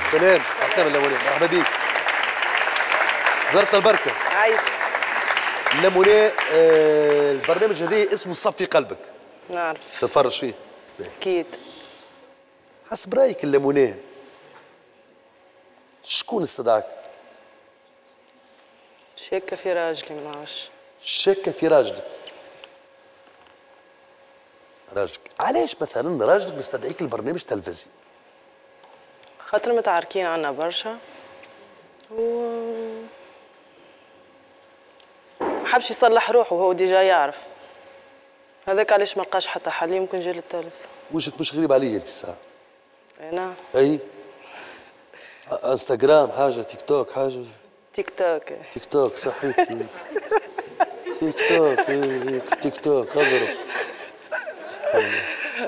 سلام عسلامة الليمونية، مرحبا بيك. زرت البركة. عايش. الليمونية البرنامج هذا اسمه صفي قلبك. نعرف. تتفرج فيه؟ أكيد. حسب رأيك الليمونية شكون استدعاك؟ شاكة في راجلي ما نعرفش. شاكة في راجلك. راجلك، علاش مثلا راجلك مستدعيك البرنامج تلفزي؟ خاطر متعاركين عنا برشا محبش يصلح روحه وهو ديجا يعرف. هذاك علاش ما لقاش حتى حل، يمكن جا للتلفزة. وجهك مش غريب عليا انت الساعة. انا اي انستغرام حاجة، تيك توك حاجة. تيك توك. تيك توك صحيتي. تيك توك تيك توك اضرب. سبحان الله.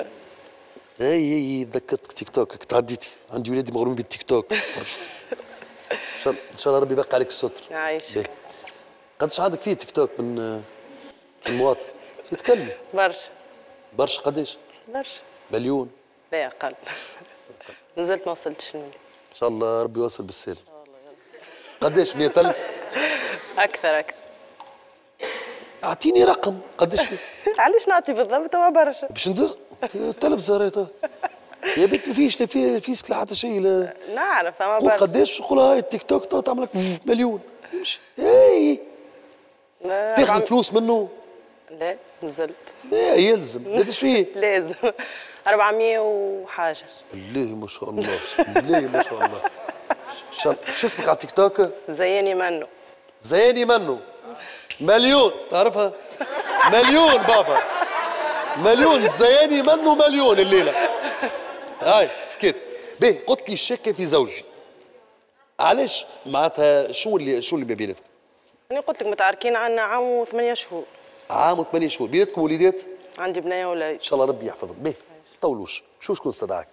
اي تذكرتك تيك توك، كنت عديتي عندي ولادي مغرومين بالتيك توك. ان شاء الله ربي يبقى عليك الستر. عايش. قداش عندك فيه تيك توك من المواطن؟ يتكلم برشا. برشا قداش؟ برشا. مليون؟ لا أقل. نزلت ما وصلتش المليون. ان شاء الله ربي يوصل بالسالم. قداش 100,000؟ أكثر. اعطيني رقم قداش فيه؟ علاش نعطي بالضبط؟ هو برشا. باش ندز التلفزة راهي يا بنت ما فيش لا فيسك لا حتى شيء. لا نعرف أما قول قداش، قول هاي التيك توك تعمل لك مليون. امشي. اي تاخذ فلوس منه؟ لا نزلت. لا يلزم. قداش فيه؟ لازم 400 وحاجة. بسم الله ما شاء الله، بسم الله ما شاء الله. شو اسمك على التيك توك؟ زياني منه. زياني منه. مليون تعرفها؟ مليون بابا، مليون. زياني منه مليون الليلة. هاي سكت. باهي قلت لي الشك في زوجي. علاش معناتها شو اللي ما بيناتكم؟ أنا قلت لك متعاركين عنا عام و8 شهور. عام و8 شهور، بيناتكم وليدات؟ عندي بنية وولاد. ان شاء الله ربي يحفظهم. باهي ما تطولوش، شكون استدعاك؟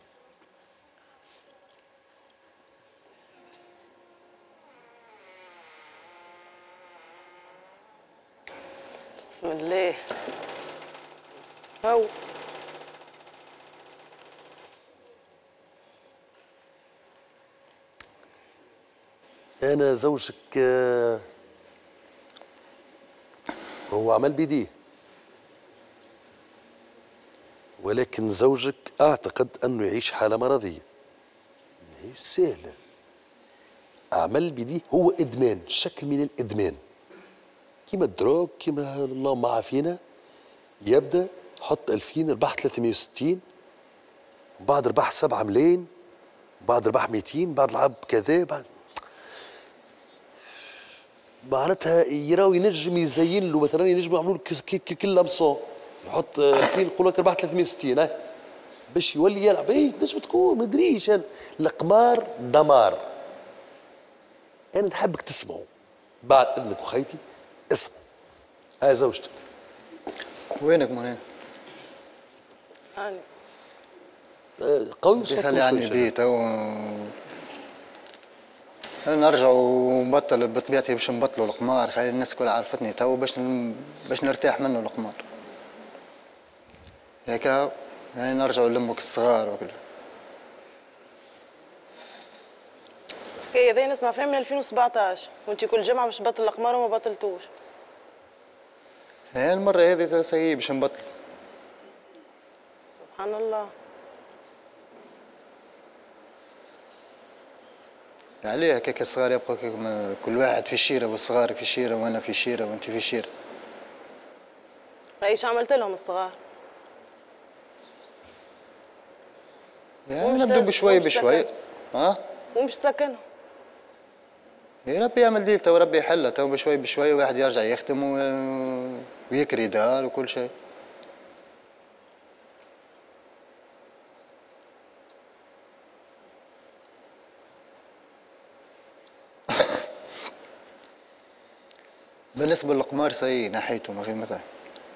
بسم الله. أنا زوجك هو عمل بيديه، ولكن زوجك أعتقد أنه يعيش حالة مرضية. ماهيش سهلة. عمل بيديه هو إدمان، شكل من الإدمان. كيما الدروغ، كيما اللهم عافينا. يبدأ حط 2000 ربح 360، بعد ربح 7 ملايين، بعد ربح 200، بعد لعب كذا، بعد معناتها يراو ينجم يزين له مثلا، ينجم يعملوا له كل لمسون، يحط 2000 يقول لك ربح 360 باش يولي يلعب. اي تنجم تكون ما ادريش انا. القمار دمار. انا نحبك تسمعوا بعد اذنك وخيتي. اسمع، هاي زوجتك. وينك منى؟ أنا قوي خلي عني بيت نرجعوا نبطل بطبيعتي، باش نبطلوا القمار. خلي الناس كلها عرفتني تو باش نرتاح منه القمار. هيك يعني نرجعوا لامك الصغار وكل. هي ذي نسمع فيها من 2017 وانت كل جمعة باش تبطل القمار وما بطلتوش. هي المرة هذه سيء باش نبطل. سبحان الله. عليه هكاك الصغار يبقوا كل واحد في شيرة، والصغار في شيرة وانا في شيرة وانت في شيرة. ايش عملت لهم الصغار؟ يعني نبدو بشوي بشوي. ها؟ ومش تسكنهم. يا ربي يعمل ديلته وربي يحلها تو بشوي بشوي، واحد يرجع يخدم ويكري دار وكل شيء. بالنسبة للقمار سيء ناحيته ما غير مثلا.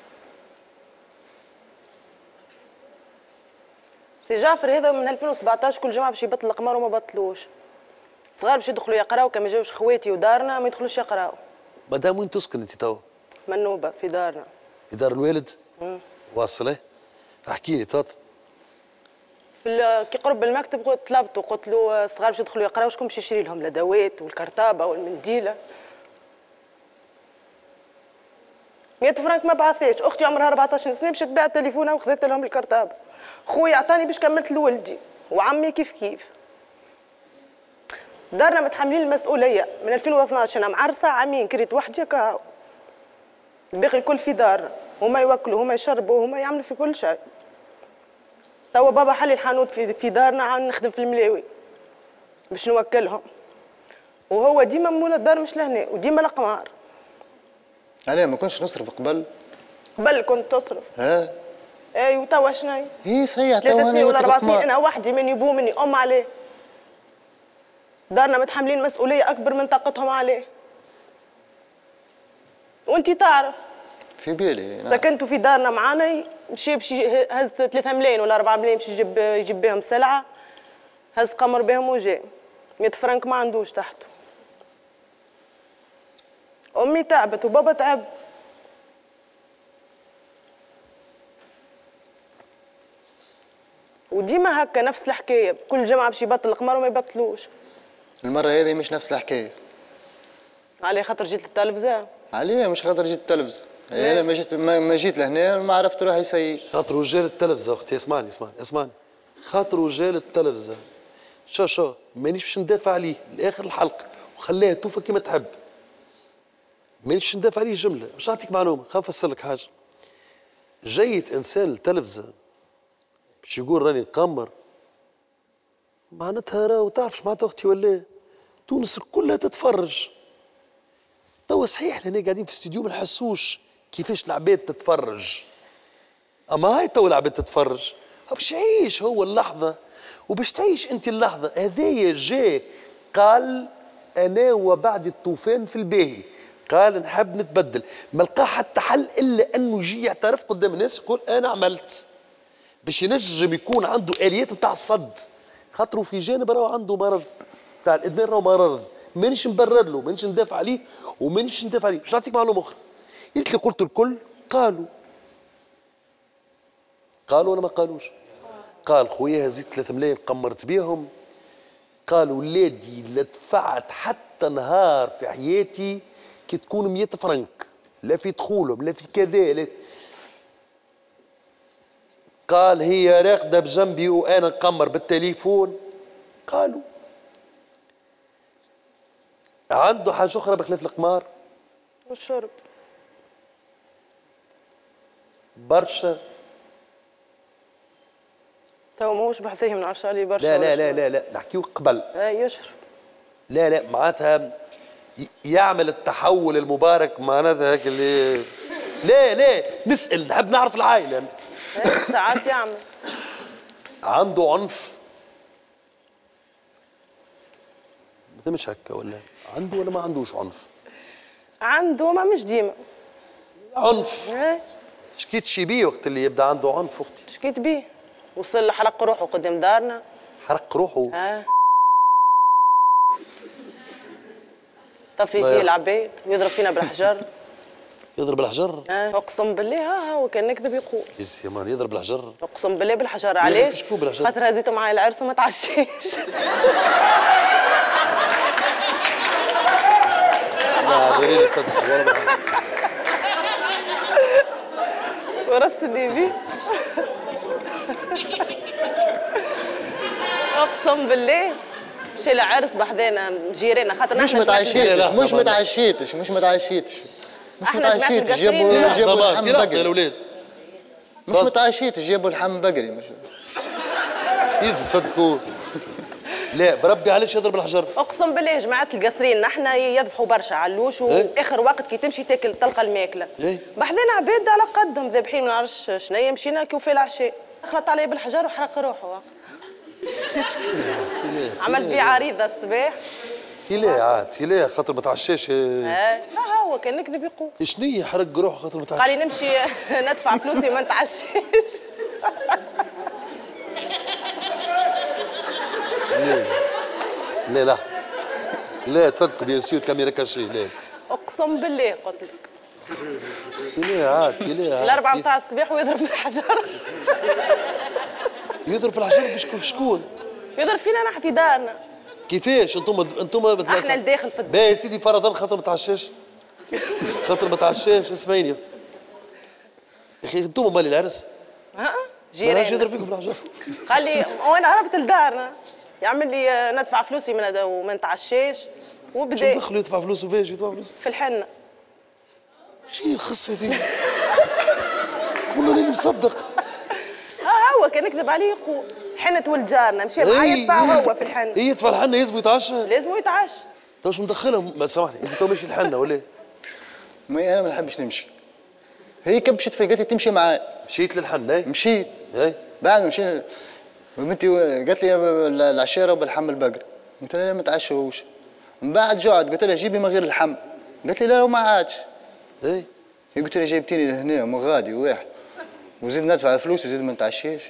سي جعفر هذا من 2017 كل جمعة باش يبطل القمار وما بطلوش. صغار باش يدخلوا يقراو، كما جاوش خواتي ودارنا ما يدخلوش يقراو. مدام وين تسكن انت توا؟ منوبة في دارنا. في دار الوالد؟ واصله؟ احكي لي تفضل. كي قرب المكتب طلبته، قلت له الصغار باش يدخلوا يقراو شكون باش يشري لهم الادوات والكرتابه والمنديله. 100 فرانك ما بعثاش. اختي عمرها 14 سنه مشات باعت تليفونها وخذت لهم الكرتابه. خويا عطاني باش كملت لولدي، وعمي كيف كيف. دارنا متحملين المسؤوليه من 2012. انا معرسه عامين كريت وحدي كهو. الباقي الكل في دارنا، هما يوكلوا هما يشربوا هما يعملوا في كل شيء. توا بابا حل الحانوت في دارنا، عاد نخدم في الملاوي باش نوكلهم، وهو ديما مول الدار مش لهنا وديما القمار. انا ما كنتش نصرف قبل. قبل كنت تصرف. ها اي وتوا شناهي؟ هي صحيح. 3 سنين ولا 4 سنين انا وحدي من يبو مني ام عليه. دارنا متحملين مسؤوليه اكبر من طاقتهم عليه. وانت تعرف في بالي. نعم. سكنتوا في دارنا معانا، مشي هز 3 ملايين ولا 4 ملايين باش يجيب بهم سلعه، هز قمر بهم وجاء 100 فرنك ما عندوش تحته. امي تعبت وبابا تعب. وديما هكا نفس الحكايه، كل جمعه باش يبطل القمر وما يبطلوش. المره هذه مش نفس الحكايه. على خاطر جيت للتلفزه؟ عليه مش خاطر جيت التلفزه. انا ما جيت لهنا ما عرفت روحي سيء. خاطر رجال التلفزه اختي. اسمعني خاطر رجال التلفزه. شو مانيش باش ندافع عليه لاخر الحلقه وخليها توفى كيما تحب. مانيش باش ندافع عليه جمله. باش نعطيك معلومه، خاف نفسر لك حاجه. جيت انسان التلفزه باش يقول راني نقمر، معناتها راهو تعرف معناتها اختي ولا تونس كلها تتفرج. توا صحيح لهنا قاعدين في استديو ما نحسوش كيفاش العباد تتفرج، اما هاي توا العباد تتفرج. باش يعيش هو اللحظه وباش تعيش انت اللحظه. هذايا جاء قال انا وبعد الطوفان في الباهي، قال نحب نتبدل، ما لقى حتى حل الا انه يجي يعترف قدام الناس يقول انا عملت، باش ينجم يكون عنده اليات نتاع الصد. خاطرو في جانب راهو عنده مرض تاع الادمان، راهو مرض مانيش نبرر له، مانيش ندافع عليه ومانيش ندافع عليه. باش نعطيك معلومه اخرى. قلت لي قلت الكل قالوا ولا ما قالوش؟ قال خويا هزيت 3 ملايين قمرت بيهم. قال ولادي لا دفعت حتى نهار في حياتي كي تكون 100 فرنك، لا في دخولهم لا في كذا لا. قال هي راقده بجنبي وانا نقمر بالتليفون. قالوا عنده حاجه اخرى بخلاف القمار والشرب برشا. تو ماهوش بحثيه من عرش عليه برشا. لا لا لا لا لا نحكيو قبل. يشرب. لا معناتها يعمل التحول المبارك معناتها هيك اللي لا نسأل، نحب نعرف العائلة. ساعات يعمل. عنده عنف؟ مش هكا ولا عنده ولا ما عندوش عنف؟ عنده ما مش ديما عنف. شكيت شي بيه وقت اللي يبدا عنده عنف اختي؟ شكيت بيه، وصل لحرق روحه قدام دارنا. حرق روحه؟ طفي فيه العباد ويضرب فينا بالحجر. يضرب الحجر؟ اقسم بالله هو كان نكذب يقول. يا مان يضرب الحجر؟ اقسم بالله بالحجر. علاش؟ شكون بالحجر؟ خاطر هزيته معايا العرس وما تعشيش. لا غيري لك فتح ورثني بيه. اقسم بالله مشي لعرس بحذانا جيراننا خاطر مش متعشيتش جابوا اللحم بقري الاولاد مش متعشيتش جابوا اللحم بقري مش يزيد تفضلكوا. لا بربي علاش يضرب الحجر؟ اقسم بالله جماعه القصرين نحنا يذبحوا برشا علوش واخر وقت كي تمشي تاكل تلقى الماكله. بحذانا عباد على قدهم ذابحين ما نعرفش شنيا مشينا كيف في العشاء خلط عليه بالحجر وحرق روحه. عملت بيه عريضه الصباح. لا عاد لا خاطر ما تعشاش. لا هو كان نكذب يقول. شنيا حرق روحه خاطر ما تعشاش؟ قال لي نمشي ندفع فلوسي وما نتعشاش. لا تفضلكم بيان سور كاميرا كاشي. لا اقسم بالله قلت لك. لا عاد الأربعة متاع الصباح ويضرب بالحجر. يضرب في الحجر شكون؟ يضرب فينا نحن في دارنا. كيفاش انتم احنا الداخل في الدار. باهي يا سيدي فرضا خاطر ما تعشاش. خاطر ما تعشاش اسمعيني يا اخي انتم مال العرس. جيران. يضرب فيكم في الحجر. قال لي وانا هربت لدارنا يعمل لي ندفع فلوسي من هذا وما نتعشاش وبدا. شو دخلوا يدفع فلوسه فيش يدفع فلوسه؟ في الحنه. شي الخص هذي؟ والله راني مصدق. هو كان يكذب عليه يقول حنة ولد جارنا مشى معاه يدفع هو في الحنه. هي يدفع الحنه يلزم يتعشى؟ لازم يتعشى. تو واش مدخلهم؟ ما سامحني انت تو ماشي الحنه ولا ايه؟ ما انا ما نحبش نمشي. هي كبشت في قالت لي تمشي معايا. مشيت للحنه ايه؟ مشيت. ايه؟ بعد ما مشينا بنتي قالت لي العشيره وبالحم البقر. قلت لها لا ما تعشوش. من بعد جعت قلت لها جيبي من غير اللحم. قالت لي لا ما عادش. ايه؟ هي قلت لها جايبتيني لهنا ومغادي واحد وزيد ندفع فلوس وزيد ما نتعشاش.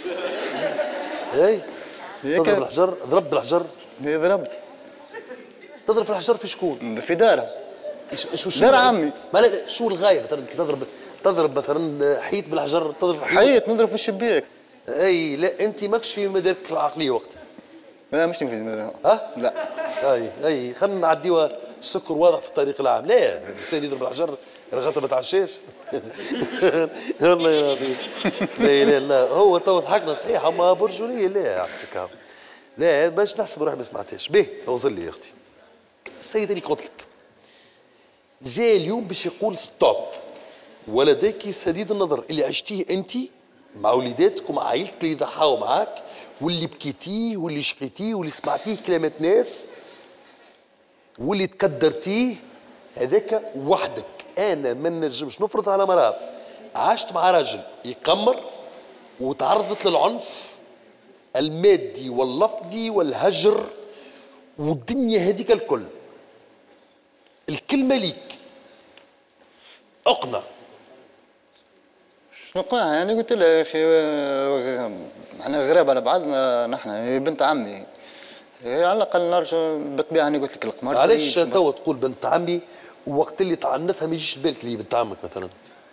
ايه؟ تضرب الحجر؟ ضرب بالحجر؟ هي ضربت. تضرب في الحجر في شكون؟ في دارها. شو دار عمي. ما لا شو الغايه مثلا تضرب مثلا حيط بالحجر تضرب حيط نضرب في الشباك. اي لا انت ماكش في مدارك العقليه وقتها. لا مش في ها؟ لا. اي خلينا نعديوها السكر واضح في الطريق العام. لا الانسان يضرب الحجر الغطا ما تعشاش. والله يا ربي. لا لا لا هو تو ضحكنا صحيح اما برجوليه لا يعطيك. لا باش نحسب روحي ما سمعتهاش. باهي توصل لي يا اختي. السيد اللي قلت لك جاي اليوم باش يقول ستوب ولديك سديد النظر اللي عشتيه انت مع وليداتك ومع عائلتك اللي ضحاوا معاك واللي بكيتيه واللي شقيتيه واللي سمعتيه كلامات ناس واللي تكدرتيه هذاك وحدك. انا ما نجمش نفرض على مرأة عاشت مع راجل يقمر وتعرضت للعنف المادي واللفظي والهجر والدنيا هذيك الكل. الكلمة ليك اقنع. شنو نقنعها يعني قلت لها يا اخي احنا غراب على بعضنا نحن هي بنت عمي هي على الاقل نرجع بالطبيعه انا قلت لك القمار. علاش تو تقول بنت عمي ووقت اللي تعنفها ما يجيش بالك اللي بنت عمك مثلا؟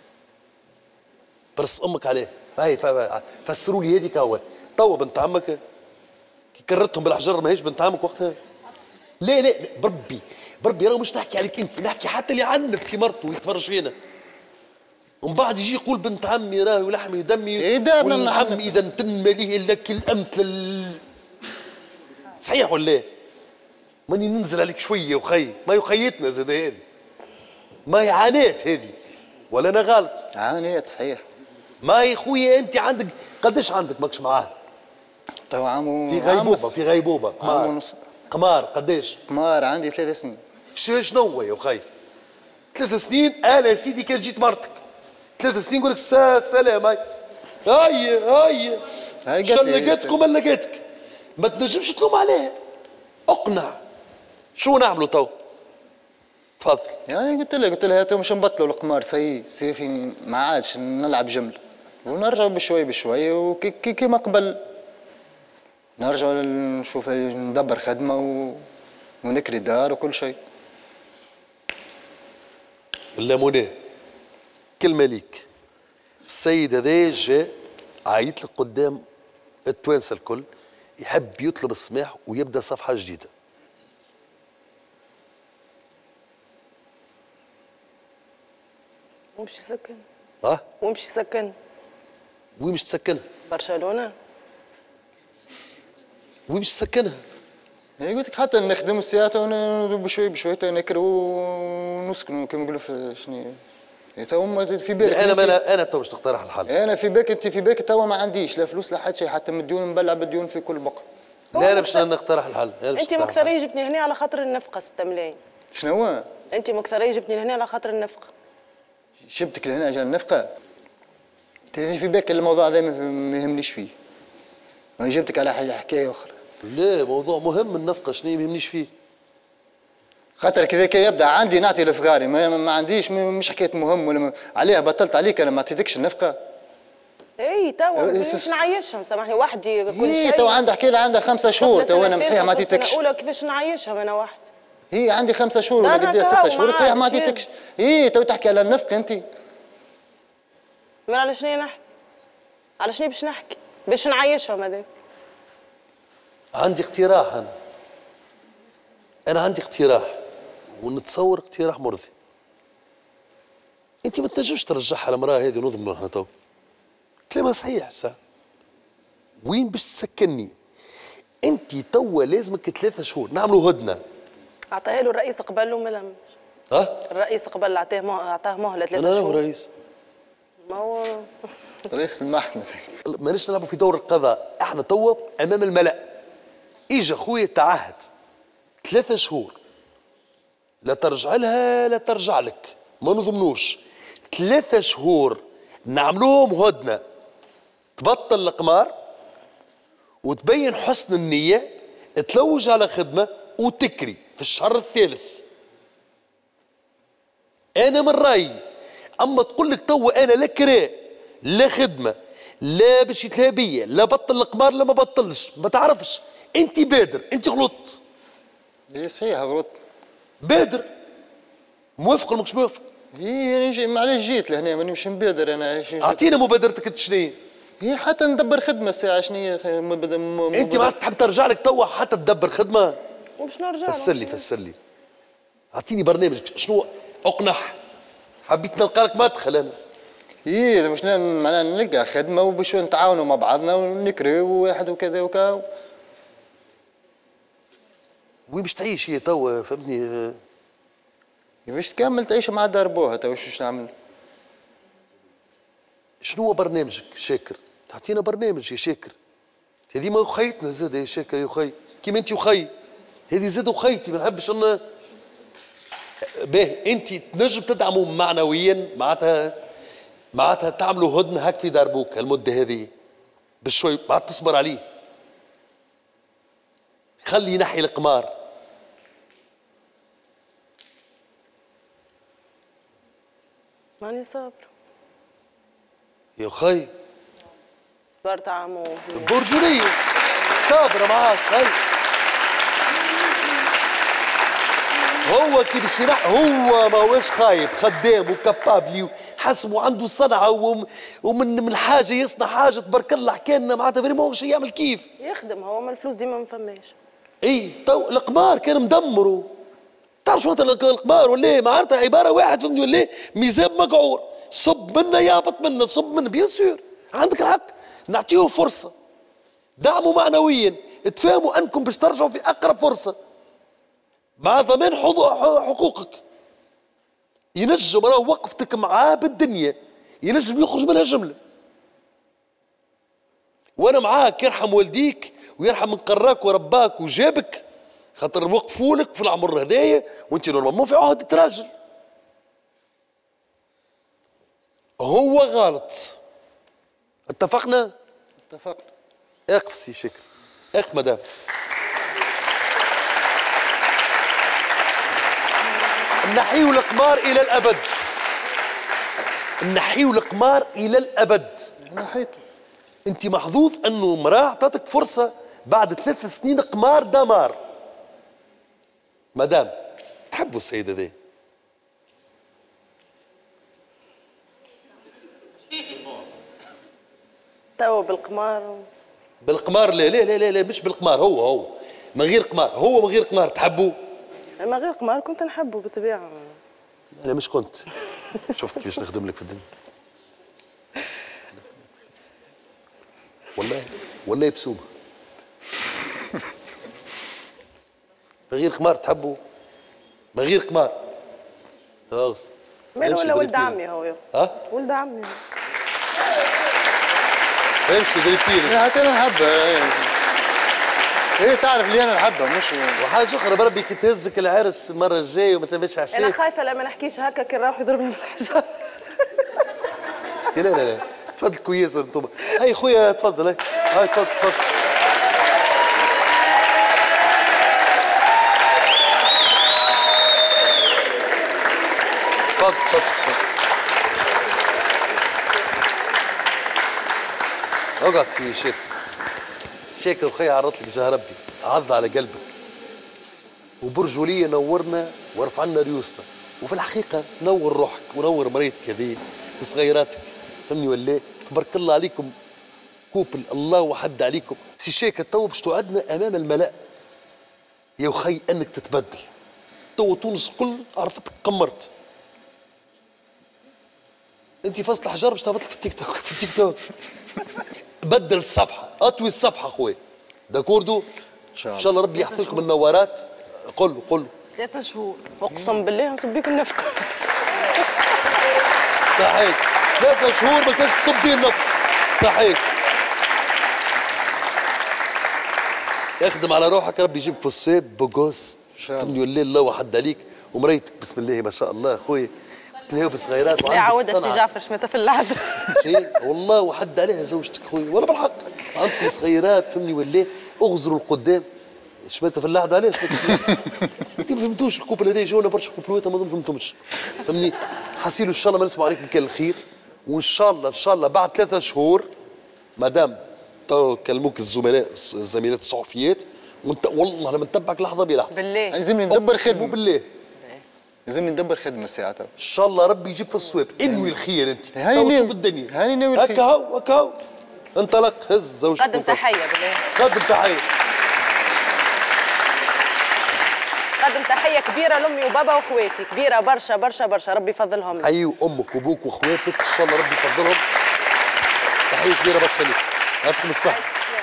برص امك عليه. هاي فسروا لي هذيك هو تو بنت عمك كي كررتهم بالحجر ماهيش بنت عمك وقتها؟ لا لا بربي راه مش نحكي عليك انت نحكي حتى اللي عنف في مرته ويتفرج فينا ومن بعد يجي يقول بنت عمي راهي ولحمي ودمي واللحم اذا تم ليه لك الامثل صحيح ولا ماني ننزل عليك شويه وخي ما يخيتنا زاد هذه ما هي عانات هذه ولا انا غلط؟ عانات صحيح. ما يا خويا انت عندك قداش عندك ماكش معاه؟ تو عام في غيبوبه قمار قداش؟ قمار عندي 3 سنين. شنو هو يا خي؟ 3 سنين انا يا سيدي كان جيت مرتك 3 سنين نقول لك سلام هاي شن لقيتك وما لقيتك ما تنجمش تلوم عليها. اقنع. شو نعملوا تو؟ تفضل. يعني قلت لها تو مش نبطلوا القمار سيفي ما عادش نلعب جمله ونرجعوا بشوي بشوي وكي كيما قبل نرجعوا نشوف ندبر خدمه ونكري دار وكل شيء. الليمونيه كلمه ليك. السيد هذا جاء عيط لك قدام التوانسه الكل يحب يطلب السماح ويبدا صفحه جديده. ومشي سكن. ومشي سكن. وين مش تسكنها؟ برشلونه. وين مش تسكنها؟ هي قلت لك حتى نخدم السياده بشوي بشوي نكروا ونسكنوا كما يقولوا في شنو تو في بالك. انا تو باش نقترح الحل. انا في بالك انت في بالك تو ما عنديش لا فلوس لا حتى شيء حتى مديون مبلع بالديون في كل بقعه. لا انا باش نقترح الحل. انت مكثريه جبتني هنا على خاطر النفقه 6 ملايين. شنو هو؟ انت مكثريه جبتني هنا على خاطر النفقه. جبتك لهنا عشان النفقه؟ انت في بالك الموضوع هذا ما يهمنيش فيه. انا جبتك على حكايه اخرى. لا موضوع مهم النفقه شنو ما يهمنيش فيه. خاطر كذا كي يبدا عندي نعطي لصغاري ما عنديش مش حكايه مهم ولا عليها بطلت عليك انا ما عطيتكش النفقه. اي تو كيفاش نعيشهم سامحني وحدي كل شيء. تو عندها حكي لها عندها 5 شهور تو انا صحيح ما عطيتكش. الاولى كيفاش نعيشهم انا وحدي. هي عندي 5 شهور ولا قد ايه 6 شهور صحيح ما عطيتكش. تو تحكي على النفقه انت. على شنو نحكي؟ على شنو باش نحكي؟ باش نعيشهم هذاك. عندي اقتراح انا عندي اقتراح، ونتصور اقتراح مرضي. انت ما تنجمش ترجعها المراه هذه نضمن احنا تو. كلامها صحيح ساعة. وين باش تسكنني؟ انت توا لازمك 3 شهور نعملوا هدنه. اعطاها له الرئيس قبل له ملم. الرئيس قبل اعطاه مهله 3 شهور. انا هو رئيس. ما هو رئيس المحكمة. ماناش نلعبوا في دور القضاء، احنا توا امام الملأ. اجا خويا تعهد 3 شهور، لا ترجع لها لا ترجع لك، ما نضمنوش. 3 شهور نعملوهم هدنه، تبطل القمار وتبين حسن النية، تلوج على خدمة وتكري في الشهر الثالث. أنا من رأيي، أما تقول لك توا أنا لا كراء لا خدمة لا باش يتلابية لا بطل القمار لا ما بطلش، ما تعرفش. أنت بادر، أنت غلطت. اي صحيح غلط. بادر. موافق ولا مش موافق؟ اي معليش جيت لهنا ماني مش مبادر انا. أعطينا مبادرتك أنت شنو هي حتى ندبر خدمة الساعة شنو هي أنت ما تحب ترجع لك توا حتى تدبر خدمة؟ وباش نرجع فسر لي اعطيني برنامجك شنو اقنح. حبيت نلقى لك مدخل انا. ايه مش معناها نلقى خدمه وباش نتعاونوا مع بعضنا ونكريو واحد وكذا وكا. وين باش تعيش هي توا فهمتني؟ باش تكمل تعيش مع دار بوها توا واش نعمل؟ شنو هو برنامجك شاكر؟ تعطينا برنامج يا شاكر. هذه ما خيتنا زاد يا شاكر يا خي، كيما انت وخي. هذه زاد وخيتي ما نحبش ان باهي انت تنجم تدعموا معنويا، معناتها تعملوا هدنه هاك في داربوك المده هذه بشوي، بعد تصبر عليه. خلي ينحي القمار. ماني صابر يا خي. صبرت عمو برجولية صابرة معاك. هاي هو كي باش ينحي، هو ما هوش خايب، خدام وكابابلي حسبه عنده صنعة ومن حاجة يصنع حاجة تبارك الله. حكى لنا معناتها فريمون واش يعمل كيف يخدم هو، ما الفلوس ديما ما فماش. اي تو القمار كان مدمره. تعرف شو مثلا القمار ولا معناتها عبارة واحد فهمني ولا ميزاب مقعور، صب منا يهبط منا، صب منا. بيان سور عندك الحق، نعطيه فرصة، دعموا معنويا، تفهموا انكم باش ترجعوا في اقرب فرصة مع ضمان حقوقك. ينجم راه وقفتك معاه بالدنيا، ينجم يخرج منها جملة. وانا معاك، يرحم والديك ويرحم من قراك ورباك وجابك، خاطر وقفولك في العمر هذايا وانت نورمالمون في عهدة راجل. هو غلط. اتفقنا؟ اتفقنا. اقف سي شكر، اقف مدام. نحيوا القمار الى الابد، نحيوا القمار الى الابد. نحيته. انت محظوظ انه امراه اعطتك فرصه بعد 3 سنين قمار دمار. مدام تحبوا السيده ذي؟ توا بالقمار. بالقمار لا لا لا لا مش بالقمار، هو من غير قمار، هو من غير قمار تحبوه؟ من غير قمار كنت نحبه بالطبيعه. انا مش كنت. شفت كيفاش نخدم لك في الدنيا. والله بسومه. من غير قمار تحبوا؟ من غير قمار خلاص. مال ولا ولد عمي هو. ولد عمي. امشي ضربتيني. حتى انا نحبها. ايه تعرف لي انا نحبها مش. وحاجه اخرى بربي كي تهزك العرس المره الجايه وما ثماش عشاء. انا خايفه لما نحكيش هكا كي نروح يضربني بالحجر. لا لا لا تفضل كويس انتم. هاي خويا تفضل. هاي تفضل تفضل. تفضل تفضل. اقعد سي شيخ. شاكر خويا عرضت لك جاه ربي، عض على قلبك وبرجوليه نورنا ورفع لنا ريوسنا، وفي الحقيقه نور روحك ونور مريتك هذه وصغيراتك فهمني ولا؟ تبارك الله عليكم الكوبل الله وحد عليكم سي شيكا تو باش توعدنا امام الملأ يا وخي انك تتبدل. تو تونس كل عرفتك قمرت. انت فصل الحجر باش تهبط لك في التيك توك في التيك توك. بدل الصفحه، اطوي الصفحه خويا. داكوردو؟ ان شاء الله ربي يحفظ لكم النوارات. قل له قل له 3 شهور اقسم بالله نصب بيك النفط. صحيح 3 شهور ما كانش تصب بيه النفط. صحيح. اخدم على روحك ربي يجيبك في الصيب بوغوس. فهمني والله الله وحد عليك ومريتك بسم الله ما شاء الله خويا. قلت له بصغيرات لا عودة سي جعفر شمتها في اللحظة. شيء والله وحد عليها زوجتك خويا ولا بالحق. عندكم صغيرات فهمني والله اغزروا القدام. شمتها في اللحظة علاش؟ انت ما فهمتوش الكوبل هذا جونا برشا كوبلوات ما فهمتهمش. فهمني حسيلو ان شاء الله ما نسمعوا عليكم كل الخير وان شاء الله ان شاء الله بعد 3 شهور مادام تو كلموك الزميلات الصحفيات وانت والله لما نتبعك لحظه بلحظه. بالله لازمني ندبر خدمه. بالله لازمني ندبر خدمه ساعتها. ان شاء الله ربي يجيب في الصواب. انوي الخير انت. هاني ناوي الدنيا. هاني ناوي الخير. هكا هو هكا هو. انطلق هز زوجتك. قدم تحية بالله. قدم تحيه. قدم تحية كبيرة لأمي وبابا وأخواتي، كبيرة برشا برشا برشا، ربي يفضلهم. حيوا أمك وأبوك وأخواتك إن شاء الله ربي يفضلهم. تحية كبيرة برشا لك. يعطيكم الصحة.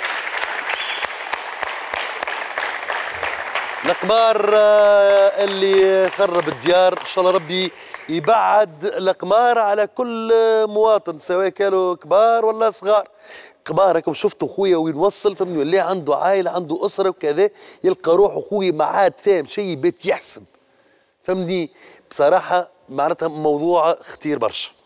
القمار اللي خرب الديار إن شاء الله ربي يبعد القمار على كل مواطن سواء كانوا كبار ولا صغار. كبار راكم شفتوا خويا وين وصل فهمني اللي عنده عائله عنده اسره وكذا يلقى روحه خويا ما عاد فاهم شيء بيت يحسب. فهمني بصراحه معناتها موضوع خطير برشا.